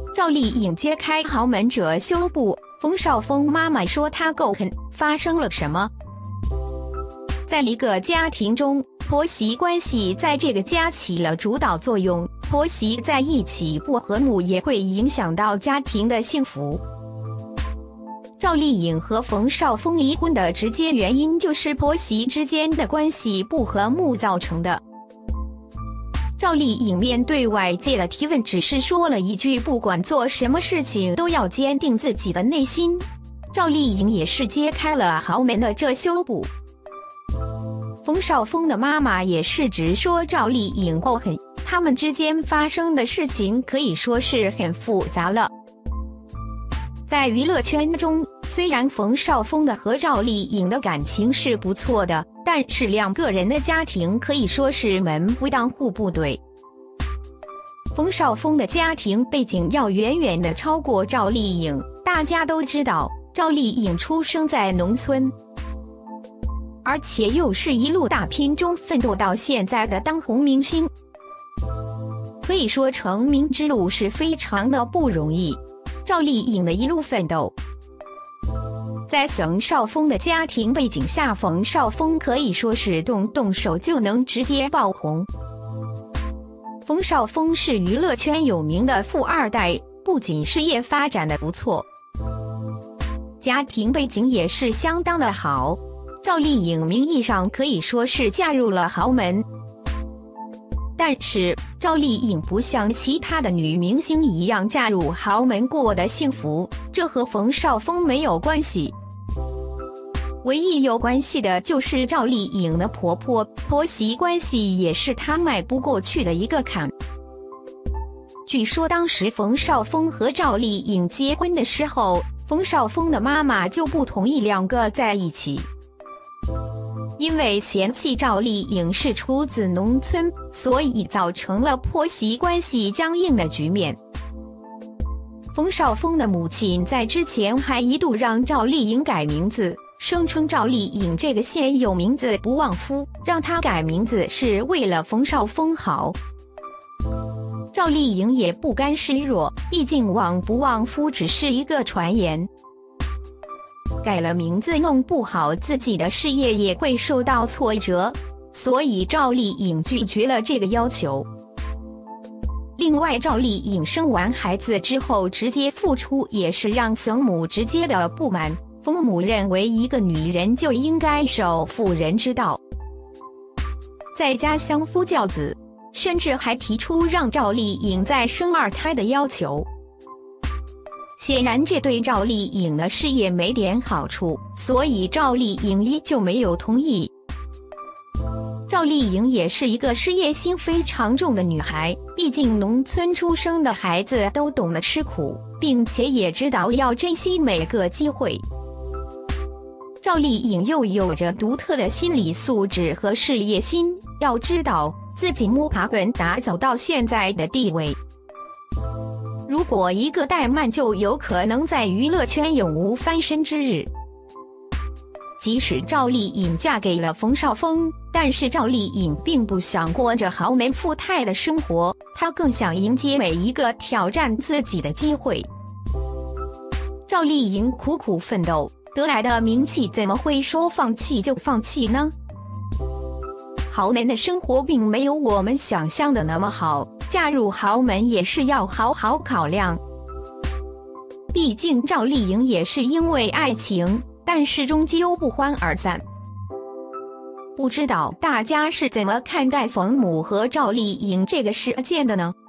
赵丽颖揭开豪门遮羞布，冯绍峰妈妈说她够狠，发生了什么？在一个家庭中，婆媳关系在这个家起了主导作用，婆媳在一起不和睦也会影响到家庭的幸福。赵丽颖和冯绍峰离婚的直接原因就是婆媳之间的关系不和睦造成的。赵丽颖面对外界的提问，只是说了一句：不管做什么事情都要坚定自己的内心。赵丽颖也是揭开了豪门的遮羞布。冯绍峰的妈妈也是直说赵丽颖够狠，他们之间发生的事情可以说是很复杂了。在娱乐圈中，虽然冯绍峰的和赵丽颖的感情是不错的，但是两个人的家庭可以说是门不当户不对。冯绍峰的家庭背景要远远的超过赵丽颖，大家都知道，赵丽颖出生在农村，而且又是一路打拼中奋斗到现在的当红明星，可以说成名之路是非常的不容易。赵丽颖的一路奋斗，在冯绍峰的家庭背景下，冯绍峰可以说是动手就能直接爆红。冯绍峰是娱乐圈有名的富二代，不仅事业发展的不错，家庭背景也是相当的好。赵丽颖名义上可以说是嫁入了豪门，但是赵丽颖不像其他的女明星一样嫁入豪门过得幸福，这和冯绍峰没有关系。唯一有关系的就是赵丽颖的婆媳关系也是她迈不过去的一个坎。据说当时冯绍峰和赵丽颖结婚的时候，冯绍峰的妈妈就不同意两个在一起，因为嫌弃赵丽颖是出自农村，所以造成了婆媳关系僵硬的局面。冯绍峰的母亲在之前还一度让赵丽颖改名字，声称赵丽颖这个现有名字不旺夫，让她改名字是为了冯绍峰好。赵丽颖也不甘示弱，毕竟旺不旺夫只是一个传言，改了名字弄不好自己的事业也会受到挫折，所以赵丽颖拒绝了这个要求。另外，赵丽颖生完孩子之后直接复出，也是让冯母直接的不满。冯母认为一个女人就应该守妇人之道，在家相夫教子，甚至还提出让赵丽颖再生2胎的要求。显然这对赵丽颖的事业没点好处，所以赵丽颖依旧没有同意。赵丽颖也是一个事业心非常重的女孩，毕竟农村出生的孩子都懂得吃苦，并且也知道要珍惜每个机会。赵丽颖又有着独特的心理素质和事业心，要知道自己摸爬滚打走到现在的地位，如果一个怠慢就有可能在娱乐圈永无翻身之日。即使赵丽颖嫁给了冯绍峰，但是赵丽颖并不想过着豪门富态的生活，她更想迎接每一个挑战自己的机会。赵丽颖苦苦奋斗得来的名气，怎么会说放弃就放弃呢？豪门的生活并没有我们想象的那么好，嫁入豪门也是要好好考量。毕竟赵丽颖也是因为爱情，但是终究不欢而散。不知道大家是怎么看待冯母和赵丽颖这个事件的呢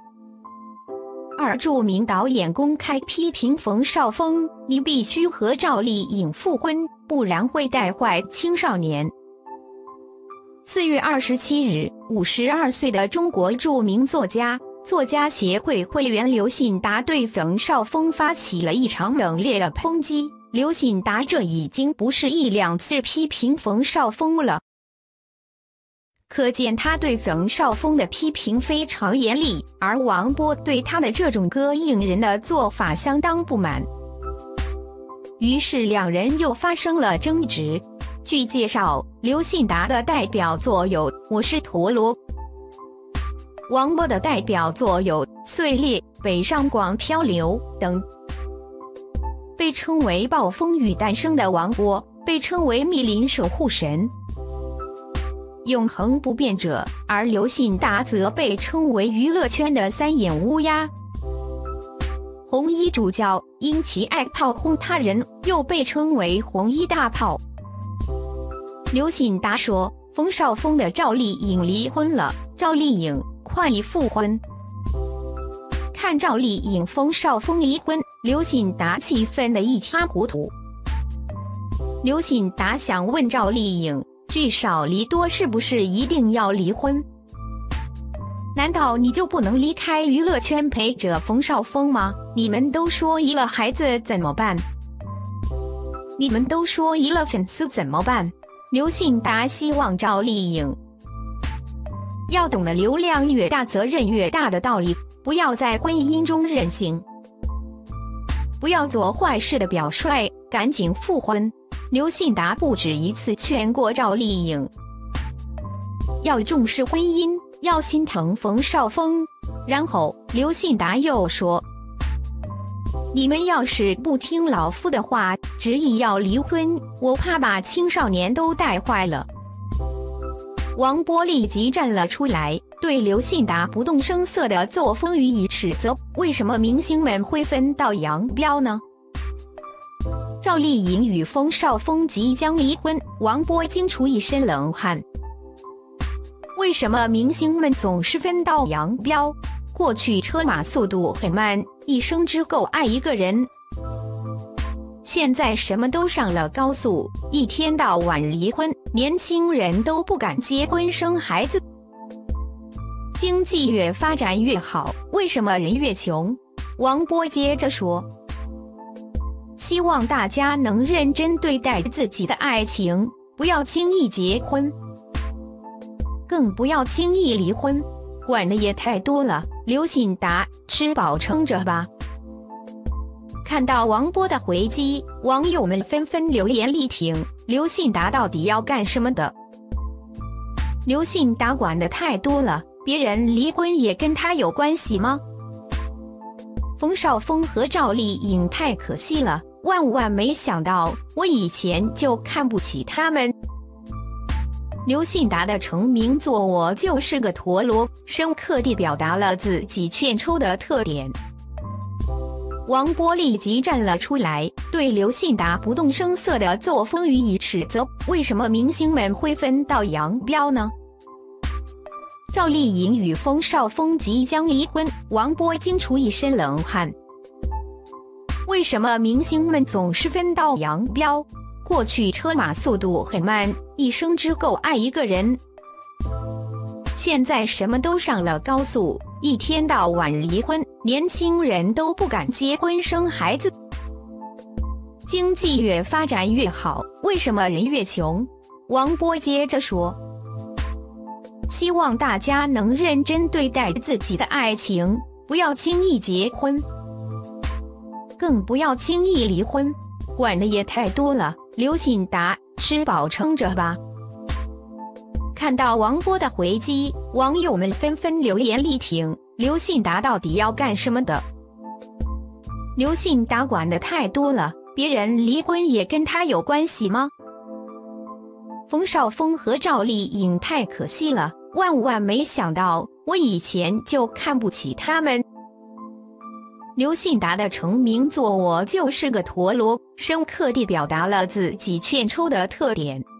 ？2著名导演公开批评冯绍峰：你必须和赵丽颖复婚，不然会带坏青少年。4月27日，52岁的中国著名作家协会会员刘信达对冯绍峰发起了一场冷冽的抨击。刘信达这已经不是1、2次批评冯绍峰了，可见他对冯绍峰的批评非常严厉，而王波对他的这种膈应人的做法相当不满，于是两人又发生了争执。据介绍，刘信达的代表作有《我是陀螺》，王波的代表作有《碎裂》《 北上广漂流等。被称为暴风雨诞生的王波，被称为密林守护神，永恒不变者，而刘信达则被称为娱乐圈的三眼乌鸦。红衣主教因其爱炮轰他人，又被称为红衣大炮。刘信达说冯绍峰的赵丽颖离婚了，赵丽颖快已复婚。看赵丽颖冯绍峰离婚，刘信达气愤得一塌糊涂。刘信达想问赵丽颖，聚少离多是不是一定要离婚？难道你就不能离开娱乐圈陪着冯绍峰吗？你们都说离了孩子怎么办？你们都说离了粉丝怎么办？刘信达希望赵丽颖要懂得流量越大责任越大的道理，不要在婚姻中任性，不要做坏事的表率，赶紧复婚。刘信达不止一次劝过赵丽颖要重视婚姻，要心疼冯绍峰。然后刘信达又说，你们要是不听老夫的话，执意要离婚，我怕把青少年都带坏了。王波立即站了出来，对刘信达不动声色的作风予以斥责。为什么明星们会分道扬镳呢？赵丽颖与冯绍峰即将离婚，王波惊出一身冷汗。为什么明星们总是分道扬镳？过去车马速度很慢，一生只够爱一个人。现在什么都上了高速，一天到晚离婚，年轻人都不敢结婚生孩子。经济越发展越好，为什么人越穷？王波接着说，希望大家能认真对待自己的爱情，不要轻易结婚，更不要轻易离婚，管的也太多了。刘信达，吃饱撑着吧。看到王波的回击，网友们纷纷留言力挺，刘信达到底要干什么的？刘信达管的太多了，别人离婚也跟他有关系吗？冯绍峰和赵丽颖太可惜了，万没想到，我以前就看不起他们。刘信达的成名作《我就是个陀螺》深刻地表达了自己欠抽的特点。王波立即站了出来，对刘信达不动声色的作风予以斥责。为什么明星们会分道扬镳呢？赵丽颖与冯绍峰即将离婚，王波惊出一身冷汗。为什么明星们总是分道扬镳？过去车马速度很慢，一生只够爱一个人。现在什么都上了高速，一天到晚离婚，年轻人都不敢结婚生孩子。经济越发展越好，为什么人越穷？王波接着说，希望大家能认真对待自己的爱情，不要轻易结婚，更不要轻易离婚，管的也太多了。刘信达，吃饱撑着吧。看到王波的回击，网友们纷纷留言力挺，刘信达到底要干什么的？刘信达管的太多了，别人离婚也跟他有关系吗？冯绍峰和赵丽颖太可惜了，万没想到，我以前就看不起他们。刘信达的成名作《我就是个陀螺》深刻地表达了自己欠抽的特点。